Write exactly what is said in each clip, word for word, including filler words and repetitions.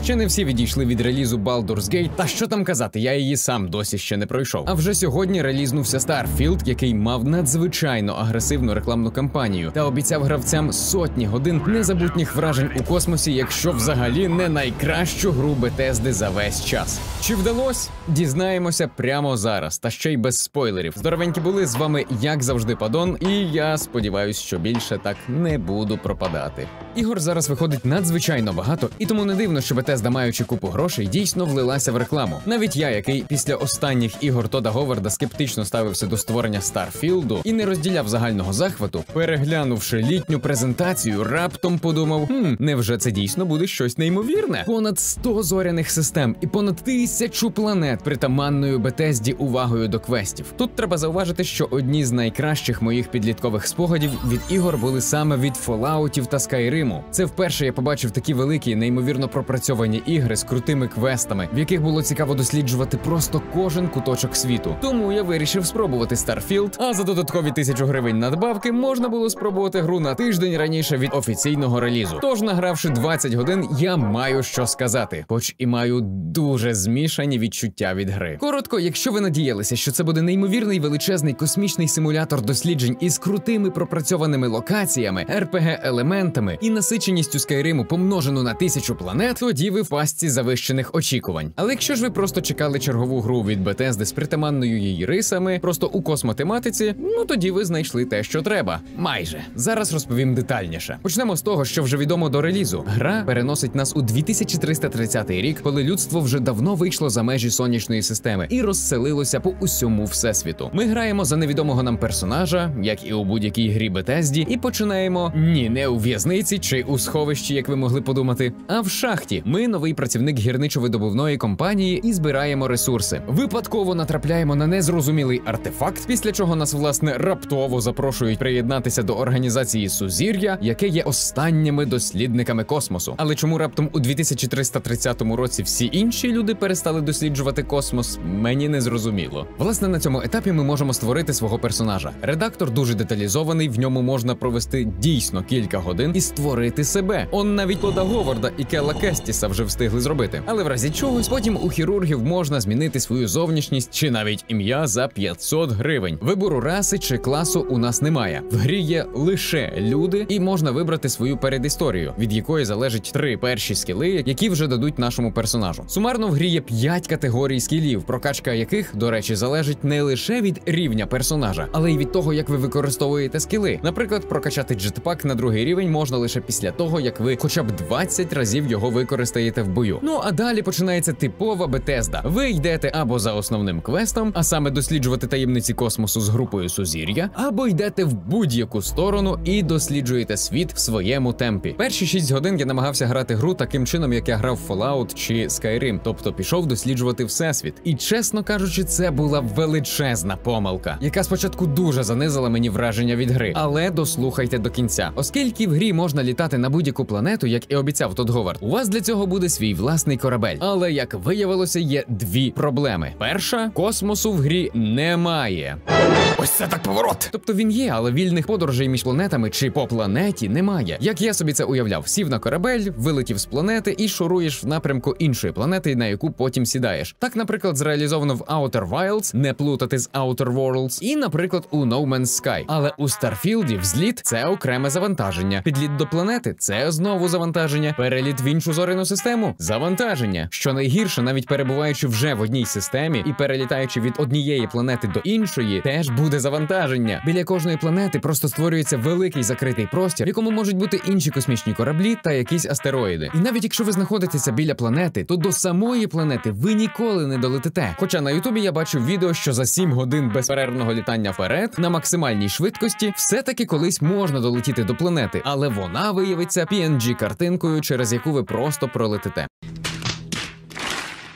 Ще не всі відійшли від релізу Baldur's Gate, та що там казати, я її сам досі ще не пройшов. А вже сьогодні релізнувся Starfield, який мав надзвичайно агресивну рекламну кампанію та обіцяв гравцям сотні годин незабутніх вражень у космосі, якщо взагалі не найкращу гру Bethesda за весь час. Чи вдалось? Дізнаємося прямо зараз, та ще й без спойлерів. Здоровенькі були, з вами як завжди Падон, і я сподіваюсь, що більше так не буду пропадати. Ігор зараз виходить надзвичайно багато, і тому не дивно, що Bethesda, маючи купу грошей, дійсно влилася в рекламу. Навіть я, який після останніх ігор Тода Говарда скептично ставився до створення Старфілду і не розділяв загального захвату, переглянувши літню презентацію, раптом подумав, хм, невже це дійсно буде щось неймовірне? Понад сто зоряних систем і понад тисячу планет притаманною Bethesді увагою до квестів. Тут треба зауважити, що одні з найкращих моїх підліткових спогадів від ігор були саме від Falloutів та Skyrimу. Це вперше я побачив такі великі, неймовірно пропрацьовані ігри з крутими квестами, в яких було цікаво досліджувати просто кожен куточок світу. Тому я вирішив спробувати Starfield, а за додаткові тисячу гривень надбавки можна було спробувати гру на тиждень раніше від офіційного релізу. Тож, награвши двадцять годин, я маю що сказати, хоч і маю дуже змішані відчуття від гри. Коротко, якщо ви надіялися, що це буде неймовірний величезний космічний симулятор досліджень із крутими пропрацьованими локаціями, ар пі ге-елементами і насиченістю Скайриму помножену на тисячу планет, тоді ви в пастці завищених очікувань. Але якщо ж ви просто чекали чергову гру від Bethesda з притаманною її рисами, просто у космотематиці, ну тоді ви знайшли те, що треба. Майже. Зараз розповім детальніше. Почнемо з того, що вже відомо до релізу. Гра переносить нас у дві тисячі триста тридцятий рік, коли людство вже давно вийшло за межі сонячної системи і розселилося по усьому всесвіту. Ми граємо за невідомого нам персонажа, як і у будь-якій грі Bethesді, і починаємо ні, не у в'язниці чи у сховищі, як ви могли подумати, а в шахті. Ми новий працівник гірничо-видобувної компанії і збираємо ресурси. Випадково натрапляємо на незрозумілий артефакт, після чого нас, власне, раптово запрошують приєднатися до організації Сузір'я, яке є останніми дослідниками космосу. Але чому раптом у дві тисячі триста тридцятому році всі інші люди перестали досліджувати космос, мені не зрозуміло. Власне, на цьому етапі ми можемо створити свого персонажа. Редактор дуже деталізований, в ньому можна провести дійсно кілька годин і створити себе. Он навіть Тода Говарда і Келла Кестіса вже встигли зробити. Але в разі чогось потім у хірургів можна змінити свою зовнішність чи навіть ім'я за п'ятсот гривень. Вибору раси чи класу у нас немає. В грі є лише люди і можна вибрати свою передісторію, від якої залежить три перші скіли, які вже дадуть нашому персонажу. Сумарно в грі є п'ять категорій скілів, прокачка яких, до речі, залежить не лише від рівня персонажа, але й від того, як ви використовуєте скіли. Наприклад, прокачати джетпак на другий рівень можна лише після того, як ви хоча б двадцять разів його використаєте в бою. Ну а далі починається типова Bethesda. Ви йдете або за основним квестом, а саме досліджувати таємниці космосу з групою Сузір'я, або йдете в будь-яку сторону і досліджуєте світ в своєму темпі. Перші шість годин я намагався грати гру таким чином, як я грав в Fallout чи Skyrim, тобто пішов досліджувати всесвіт. І чесно кажучи, це була величезна помилка, яка спочатку дуже занизила мені враження від гри. Але дослухайте до кінця. Оскільки в грі можна літати на будь-яку планету, як і обіцяв Тод Говард, у вас для цього буде свій власний корабель. Але, як виявилося, є дві проблеми. Перша – космосу в грі немає. Ось це так поворот! Тобто він є, але вільних подорожей між планетами чи по планеті немає. Як я собі це уявляв, сів на корабель, вилетів з планети і шуруєш в напрямку іншої планети, на яку потім сідаєш. Так, наприклад, зреалізовано в Outer Wilds, не плутати з Outer Worlds, і, наприклад, у No Man's Sky. Але у Старфілді взліт – це окреме завантаження. Підліт до планети – це знову завантаження. Переліт в іншу зоряну систему – завантаження. Що найгірше, навіть перебуваючи вже в одній системі і перелітаючи від однієї планети до іншої, теж буде завантаження. Біля кожної планети просто створюється великий закритий простір, в якому можуть бути інші космічні кораблі та якісь астероїди. І навіть якщо ви знаходитеся біля планети, то до самої планети ви ніколи не долетите. Хоча на Ютубі я бачив відео, що за сім годин безперервного літання вперед на максимальній швидкості все-таки колись можна долетіти до планети, але вона виявиться пі ен джі-картинкою, через яку ви просто пролетите.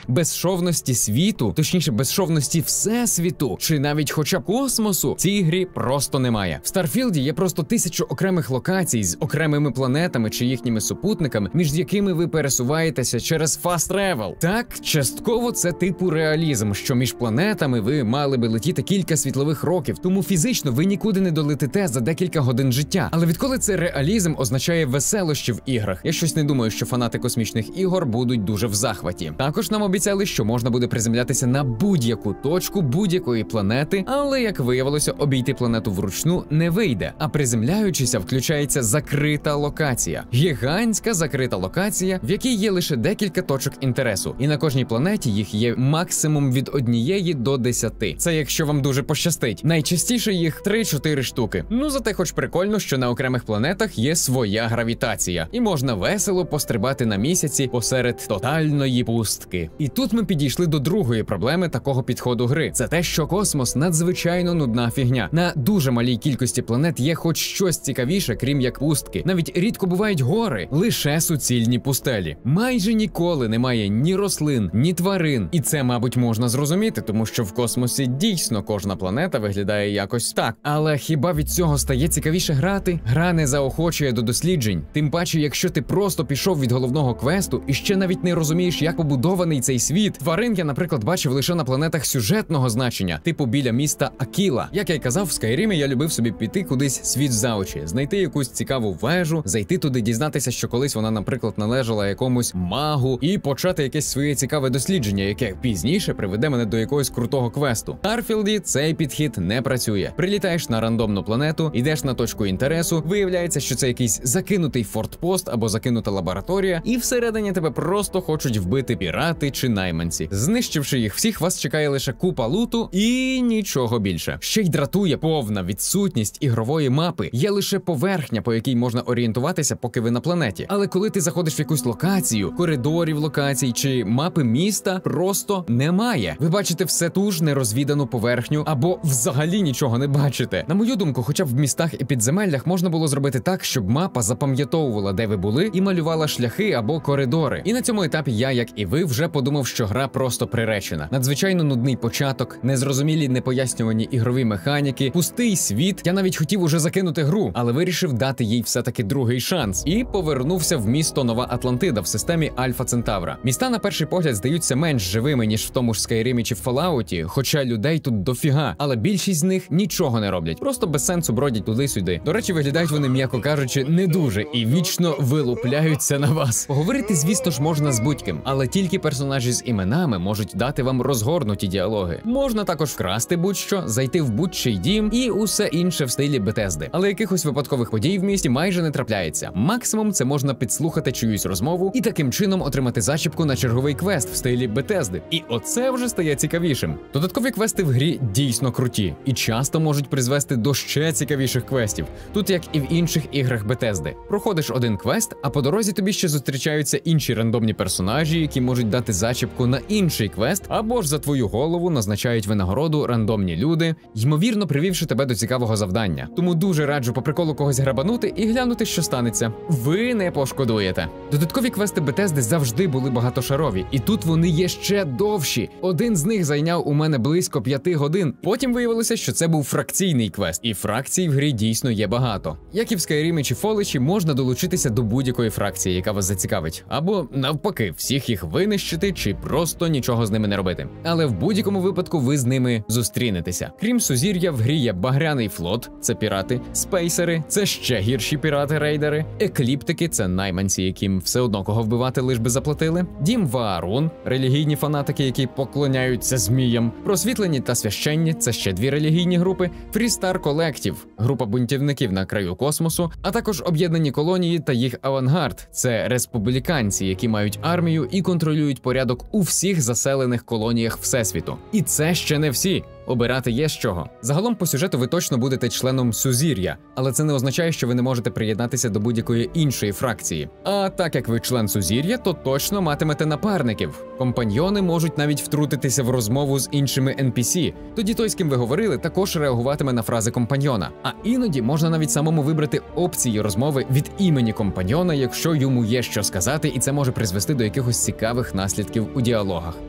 безшовності світу, точніше безшовності всесвіту, чи навіть хоча б космосу, цій грі просто немає. В Старфілді є просто тисячу окремих локацій з окремими планетами чи їхніми супутниками, між якими ви пересуваєтеся через fast travel. Так, частково це типу реалізм, що між планетами ви мали би летіти кілька світлових років, тому фізично ви нікуди не долетите за декілька годин життя. Але відколи це реалізм означає веселощі в іграх, я щось не думаю, що фанати космічних ігор будуть дуже в захваті. Також нам обіцяли, що можна буде приземлятися на будь-яку точку будь-якої планети, але, як виявилося, обійти планету вручну не вийде, а приземляючися включається закрита локація. Гігантська закрита локація, в якій є лише декілька точок інтересу, і на кожній планеті їх є максимум від однієї до десяти. Це якщо вам дуже пощастить. Найчастіше їх три-чотири штуки. Ну, зате хоч прикольно, що на окремих планетах є своя гравітація, і можна весело пострибати на місяці посеред тотальної пустки. І тут ми підійшли до другої проблеми такого підходу гри. Це те, що космос надзвичайно нудна фігня. На дуже малій кількості планет є хоч щось цікавіше, крім як пустки. Навіть рідко бувають гори, лише суцільні пустелі. Майже ніколи немає ні рослин, ні тварин. І це, мабуть, можна зрозуміти, тому що в космосі дійсно кожна планета виглядає якось так. Але хіба від цього стає цікавіше грати? Гра не заохочує до досліджень. Тим паче, якщо ти просто пішов від головного квесту і ще навіть не розумієш, як побудований цей світ. Тварин я, наприклад, бачив лише на планетах сюжетного значення, типу біля міста Акіла. Як я й казав, в Скайрімі я любив собі піти кудись світ за очі, знайти якусь цікаву вежу, зайти туди, дізнатися, що колись вона, наприклад, належала якомусь магу, і почати якесь своє цікаве дослідження, яке пізніше приведе мене до якогось крутого квесту. В Старфілді цей підхід не працює. Прилітаєш на рандомну планету, йдеш на точку інтересу, виявляється, що це якийсь закинутий фортпост або закинута лабораторія, і всередині тебе просто хочуть вбити пірати чи найманці. Знищивши їх всіх, вас чекає лише купа луту і нічого більше. Ще й дратує повна відсутність ігрової мапи. Є лише поверхня, по якій можна орієнтуватися, поки ви на планеті. Але коли ти заходиш в якусь локацію, коридорів локацій чи мапи міста, просто немає. Ви бачите все ту ж нерозвідану поверхню або взагалі нічого не бачите. На мою думку, хоча б в містах і підземеллях можна було зробити так, щоб мапа запам'ятовувала, де ви були, і малювала шляхи або коридори. І на цьому етапі я, як і ви, вже подумав, що гра просто приречена. Надзвичайно нудний початок, незрозумілі непояснювані ігрові механіки, пустий світ. Я навіть хотів уже закинути гру, але вирішив дати їй все-таки другий шанс. І повернувся в місто Нова Атлантида в системі Альфа Центавра. Міста на перший погляд здаються менш живими, ніж в тому ж Скайрімі чи в Фоллауті, хоча людей тут дофіга, але більшість з них нічого не роблять. Просто без сенсу бродять туди-сюди. До речі, виглядають вони, м'яко кажучи, не дуже і вічно вилупляються на вас. Поговорити, звісно ж, можна з будь-ким, але тільки персонажі з іменами можуть дати вам розгорнуті діалоги. Можна також вкрасти будь-що, зайти в будь-чий дім і усе інше в стилі Бетезди. Але якихось випадкових подій в місті майже не трапляється. Максимум це можна підслухати чиюсь розмову і таким чином отримати зачіпку на черговий квест в стилі Бетезди. І оце вже стає цікавішим. Додаткові квести в грі дійсно круті і часто можуть призвести до ще цікавіших квестів. Тут, як і в інших іграх Бетезди. Проходиш один квест, а по дорозі тобі ще зустрічаються інші рандомні персонажі, які можуть дати зачіпку на інший квест, або ж за твою голову назначають винагороду рандомні люди, ймовірно привівши тебе до цікавого завдання. Тому дуже раджу по приколу когось грабанути і глянути, що станеться. Ви не пошкодуєте. Додаткові квести Бетезди завжди були багатошарові, і тут вони є ще довші. Один з них зайняв у мене близько п'яти годин. Потім виявилося, що це був фракційний квест, і фракцій в грі дійсно є багато. Як і в Скайрімі чи Фоличі, можна долучитися до будь-якої фракції, яка вас зацікавить. Або навпаки, всіх їх винищити чи просто нічого з ними не робити. Але в будь-якому випадку ви з ними зустрінетеся. Крім Сузір'я, в грі є Багряний флот, це пірати, спейсери, це ще гірші пірати-рейдери, екліптики, це найманці, яким все одно кого вбивати, лиш би заплатили, Дім Ваарун, релігійні фанатики, які поклоняються зміям, Просвітлені та священні, це ще дві релігійні групи, Фрістар Колектів, група бунтівників на краю космосу, а також об'єднані колонії та їх авангард, це республіканці, які мають армію і контролюють порядок у всіх заселених колоніях Всесвіту. І це ще не всі. Обирати є з чого. Загалом по сюжету ви точно будете членом Сузір'я, але це не означає, що ви не можете приєднатися до будь-якої іншої фракції. А так як ви член Сузір'я, то точно матимете напарників. Компаньйони можуть навіть втрутитися в розмову з іншими ен пі сі. Тоді той, з ким ви говорили, також реагуватиме на фрази компаньйона. А іноді можна навіть самому вибрати опції розмови від імені компаньйона, якщо йому є що сказати, і це може призвести до якихось цікавих наслідків у діалогах.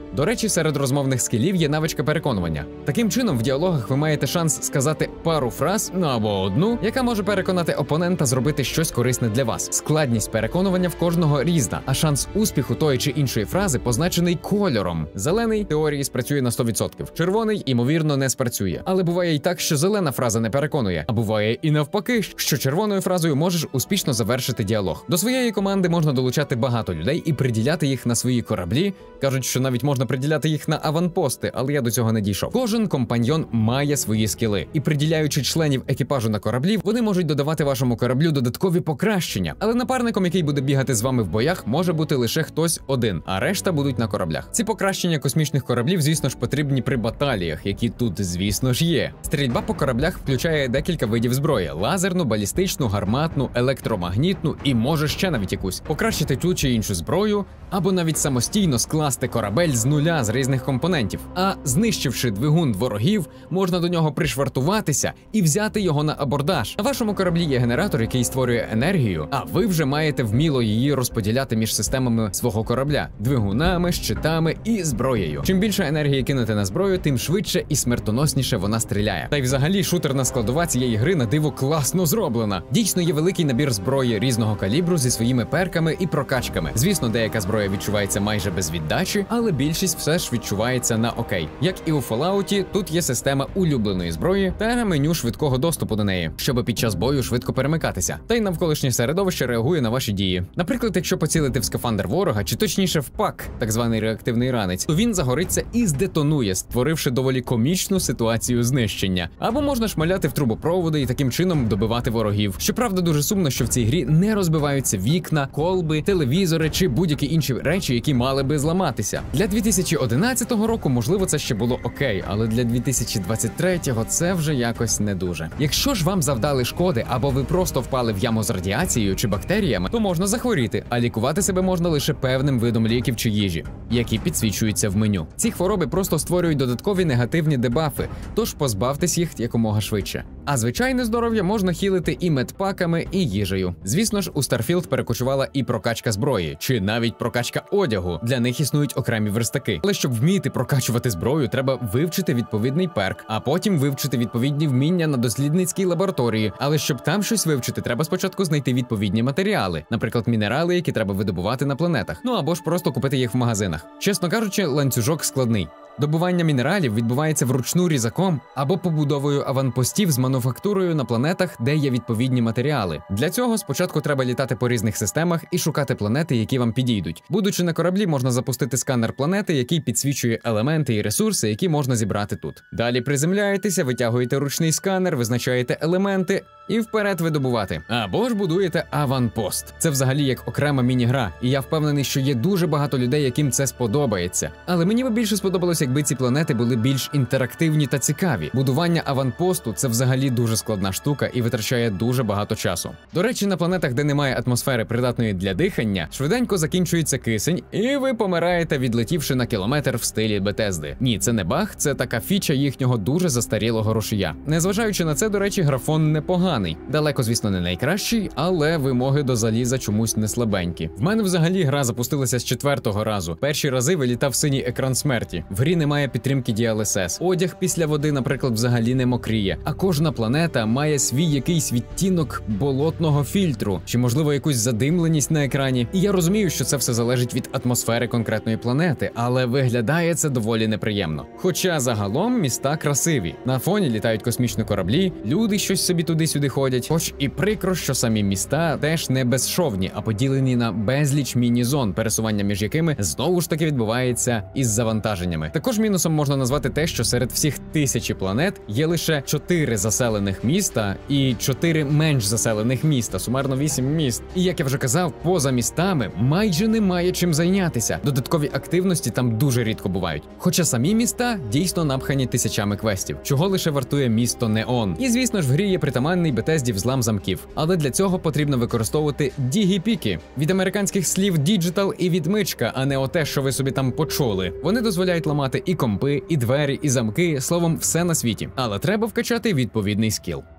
До речі, серед розмовних скілів є навичка переконування. Таким чином, в діалогах ви маєте шанс сказати пару фраз, ну або одну, яка може переконати опонента зробити щось корисне для вас. Складність переконування в кожного різна, а шанс успіху тої чи іншої фрази позначений кольором. Зелений в теорії спрацює на сто відсотків, червоний, ймовірно, не спрацює. Але буває і так, що зелена фраза не переконує, а буває і навпаки, що червоною фразою можеш успішно завершити діалог. До своєї команди можна долучати багато людей і приділяти їх на свої кораблі. Кажуть, що навіть можна приділяти їх на аванпости, але я до цього не дійшов. Кожен компаньйон має свої скіли, і приділяючи членів екіпажу на кораблі, вони можуть додавати вашому кораблю додаткові покращення. Але напарником, який буде бігати з вами в боях, може бути лише хтось один, а решта будуть на кораблях. Ці покращення космічних кораблів, звісно ж, потрібні при баталіях, які тут, звісно ж, є. Стрільба по кораблях включає декілька видів зброї: лазерну, балістичну, гарматну, електромагнітну і може ще навіть якусь. Покращити ту чи іншу зброю, або навіть самостійно скласти корабель з нуля з різних компонентів. А знищивши двигун ворогів, можна до нього пришвартуватися і взяти його на абордаж. На вашому кораблі є генератор, який створює енергію, а ви вже маєте вміло її розподіляти між системами свого корабля: двигунами, щитами і зброєю. Чим більше енергії кинете на зброю, тим швидше і смертоносніше вона стріляє. Та й взагалі шутерна складова цієї гри на диво класно зроблена. Дійсно є великий набір зброї різного калібру зі своїми перками і прокачками. Звісно, деяка зброя відчувається майже без віддачі, але більшість все ж відчувається на окей. Як і у Fallout, тут є система улюбленої зброї та меню швидкого доступу до неї, щоб під час бою швидко перемикатися. Та й навколишнє середовище реагує на ваші дії. Наприклад, якщо поцілити в скафандр ворога, чи точніше в пак, так званий реактивний ранець, то він загориться і здетонує, створивши доволі комічну ситуацію знищення. Або можна шмаляти в трубопроводи і таким чином добивати ворогів. Щоправда, дуже сумно, що в цій грі не розбиваються вікна, колби, телевізори чи будь-які інші речі, які мали би зламатися. Для дві тисячі одинадцятого року, можливо, це ще було окей, але для дві тисячі двадцять третього це вже якось не дуже. Якщо ж вам завдали шкоди, або ви просто впали в яму з радіацією чи бактеріями, то можна захворіти, а лікувати себе можна лише певним видом ліків чи їжі, які підсвічуються в меню. Ці хвороби просто створюють додаткові негативні дебафи, тож позбавтесь їх якомога швидше. А звичайне здоров'я можна хілити і медпаками, і їжею. Звісно ж, у Starfield перекочувала і прокачка зброї, чи навіть прокачка одягу. Для них існують окремі верстаки. Але щоб вміти прокачувати зброю, треба вивчити відповідний перк, а потім вивчити відповідні вміння на дослідницькій лабораторії. Але щоб там щось вивчити, треба спочатку знайти відповідні матеріали, наприклад, мінерали, які треба видобувати на планетах. Ну або ж просто купити їх в магазинах. Чесно кажучи, ланцюжок складний. Добування мінералів відбувається вручну різаком або побудовою аванпостів з мануфактурою на планетах, де є відповідні матеріали. Для цього спочатку треба літати по різних системах і шукати планети, які вам підійдуть. Будучи на кораблі, можна запустити сканер планети, який підсвічує елементи і ресурси, які можна зібрати тут. Далі приземляєтеся, витягуєте ручний сканер, визначаєте елементи і вперед видобувати. Або ж будуєте аванпост. Це взагалі як окрема міні-гра, і я впевнений, що є дуже багато людей, яким це сподобається. Але мені би більше сподобалося, якби ці планети були більш інтерактивні та цікаві. Будування аванпосту – це взагалі дуже складна штука і витрачає дуже багато часу. До речі, на планетах, де немає атмосфери, придатної для дихання, швиденько закінчується кисень, і ви помираєте, відлетівши на кілометр в стилі Бетезди. Ні, це не баг, це така фіча їхнього дуже застарілого рушія. Незважаючи на це, до речі, графон непоганий. Далеко, звісно, не найкращий, але вимоги до заліза чомусь не слабенькі. В мене взагалі гра запустилася з четвертого разу. Перші рази вилітав синій екран смерті. В грі немає підтримки ді ел ес ес. Одяг після води, наприклад, взагалі не мокріє. А кожна планета має свій якийсь відтінок болотного фільтру, чи, можливо, якусь задимленість на екрані. І я розумію, що це все залежить від атмосфери конкретної планети, але виглядає це доволі неприємно. Хоча загалом міста красиві. На фоні літають космічні кораблі, люди щось собі туди-сюди ходять. Хоч і прикро, що самі міста теж не безшовні, а поділені на безліч міні-зон, пересування між якими знову ж таки відбувається із завантаженнями. Також мінусом можна назвати те, що серед всіх тисячі планет є лише чотири заселених міста і чотири менш заселених міста, сумарно вісім міст. І як я вже казав, поза містами майже немає чим зайнятися. Додаткові активності там дуже рідко бувають. Хоча самі міста дійсно напхані тисячами квестів, чого лише вартує місто Неон. І звісно ж в грі є притаманний Бетезді взлам замків. Але для цього потрібно використовувати дігіпіки. Від американських слів «діджитал» і «відмичка», а не оте, що ви собі там почули. Вони дозволяють ламати і компи, і двері, і замки, словом, все на світі. Але треба вкачати відповідний скіл.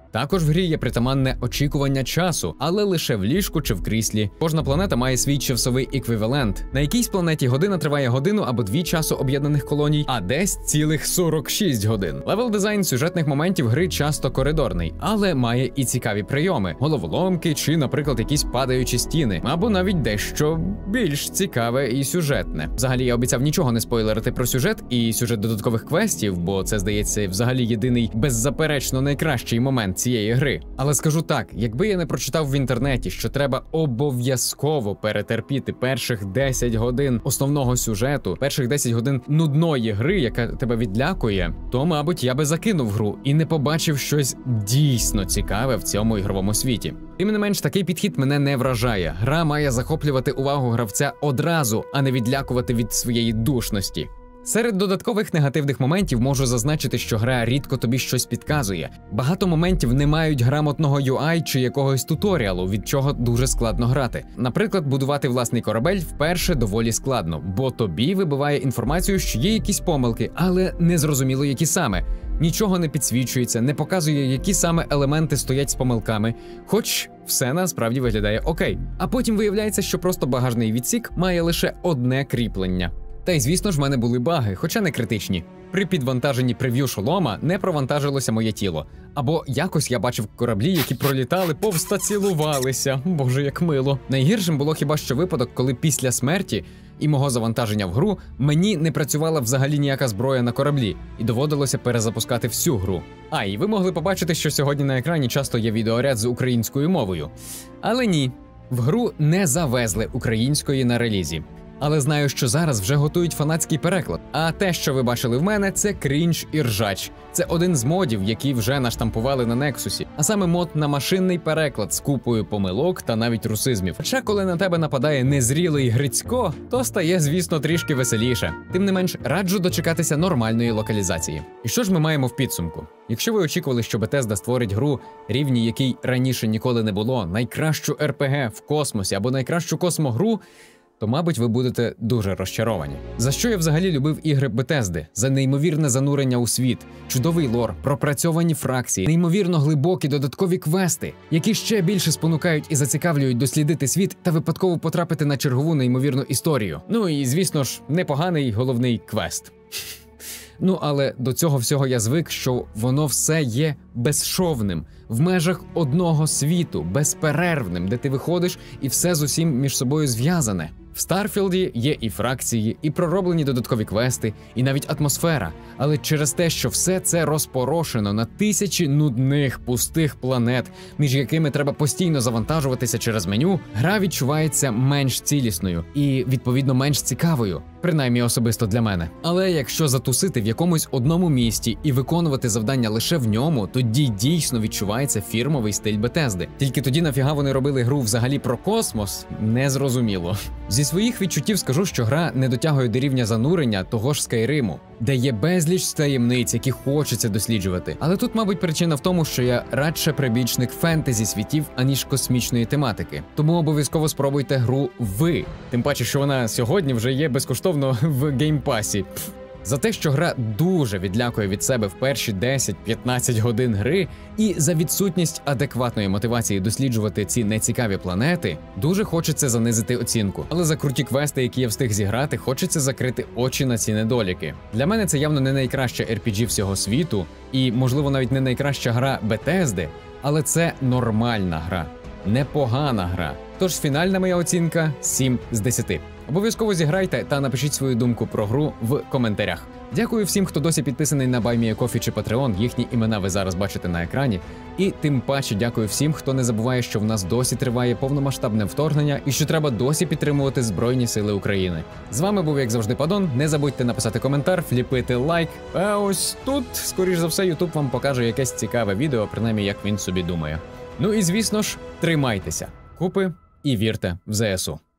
Також в грі є притаманне очікування часу, але лише в ліжку чи в кріслі. Кожна планета має свій часовий еквівалент. На якійсь планеті година триває годину або дві часу об'єднаних колоній, а десь цілих сорок шість годин. Левел дизайн сюжетних моментів гри часто коридорний, але має і цікаві прийоми: головоломки чи, наприклад, якісь падаючі стіни, або навіть дещо більш цікаве і сюжетне. Взагалі, я обіцяв нічого не спойлерити про сюжет і сюжет додаткових квестів, бо це, здається, взагалі єдиний беззаперечно найкращий момент цієї гри. Але скажу так, якби я не прочитав в інтернеті, що треба обов'язково перетерпіти перших десять годин основного сюжету, перших десять годин нудної гри, яка тебе відлякує, то, мабуть, я би закинув гру і не побачив щось дійсно цікаве в цьому ігровому світі. Тим не менш, такий підхід мене не вражає. Гра має захоплювати увагу гравця одразу, а не відлякувати від своєї душності. Серед додаткових негативних моментів можу зазначити, що гра рідко тобі щось підказує. Багато моментів не мають грамотного ю ай чи якогось туторіалу, від чого дуже складно грати. Наприклад, будувати власний корабель вперше доволі складно, бо тобі вибиває інформацію, що є якісь помилки, але незрозуміло, які саме. Нічого не підсвічується, не показує, які саме елементи стоять з помилками, хоч все насправді виглядає окей. А потім виявляється, що просто багажний відсік має лише одне кріплення. Та й, звісно ж, в мене були баги, хоча не критичні. При підвантаженні прев'ю шолома не провантажилося моє тіло. Або якось я бачив кораблі, які пролітали повз та цілувалися. Боже, як мило. Найгіршим було хіба що випадок, коли після смерті і мого завантаження в гру мені не працювала взагалі ніяка зброя на кораблі, і доводилося перезапускати всю гру. А, і ви могли побачити, що сьогодні на екрані часто є відеоряд з українською мовою. Але ні, в гру не завезли української на релізі. Але знаю, що зараз вже готують фанатський переклад. А те, що ви бачили в мене, це крінж і ржач. Це один з модів, які вже наштампували на Нексусі. А саме мод на машинний переклад з купою помилок та навіть русизмів. Хоча, коли на тебе нападає незрілий Грицько, то стає, звісно, трішки веселіше. Тим не менш, раджу дочекатися нормальної локалізації. І що ж ми маємо в підсумку? Якщо ви очікували, що Bethesda створить гру, рівні якій раніше ніколи не було, найкращу ар пі гі в космосі або найкращу космогру, то, мабуть, ви будете дуже розчаровані. За що я взагалі любив ігри Bethesda? За неймовірне занурення у світ, чудовий лор, пропрацьовані фракції, неймовірно глибокі додаткові квести, які ще більше спонукають і зацікавлюють дослідити світ та випадково потрапити на чергову неймовірну історію. Ну і, звісно ж, непоганий головний квест. Ну, але до цього всього я звик, що воно все є безшовним, в межах одного світу, безперервним, де ти виходиш і все з усім між собою зв'язане. В Старфілді є і фракції, і пророблені додаткові квести, і навіть атмосфера. Але через те, що все це розпорошено на тисячі нудних, пустих планет, між якими треба постійно завантажуватися через меню, гра відчувається менш цілісною і, відповідно, менш цікавою. Принаймні особисто для мене. Але якщо затусити в якомусь одному місті і виконувати завдання лише в ньому, тоді дійсно відчувається фірмовий стиль Bethesda. Тільки тоді нафіга вони робили гру взагалі про космос, незрозуміло. Зі своїх відчуттів скажу, що гра не дотягує до рівня занурення того ж Скайриму, де є безліч таємниць, які хочеться досліджувати. Але тут, мабуть, причина в тому, що я радше прибічник фентезі світів, аніж космічної тематики. Тому обов'язково спробуйте гру ви. Тим паче, що вона сьогодні вже є безкоштовно в геймпасі. За те, що гра дуже відлякує від себе в перші десять-п'ятнадцять годин гри, і за відсутність адекватної мотивації досліджувати ці нецікаві планети, дуже хочеться занизити оцінку. Але за круті квести, які я встиг зіграти, хочеться закрити очі на ці недоліки. Для мене це явно не найкраща ар пі джі всього світу, і, можливо, навіть не найкраща гра Bethesda, але це нормальна гра, непогана гра. Тож фінальна моя оцінка – сім з десяти. Обов'язково зіграйте та напишіть свою думку про гру в коментарях. Дякую всім, хто досі підписаний на BuyMeACoffee чи Patreon, їхні імена ви зараз бачите на екрані. І тим паче дякую всім, хто не забуває, що в нас досі триває повномасштабне вторгнення і що треба досі підтримувати Збройні Сили України. З вами був, як завжди, Падон. Не забудьте написати коментар, вліпити лайк. А ось тут, скоріш за все, YouTube вам покаже якесь цікаве відео, принаймні, як він собі думає. Ну і, звісно ж, тримайтеся купи і вірте в зе ес у.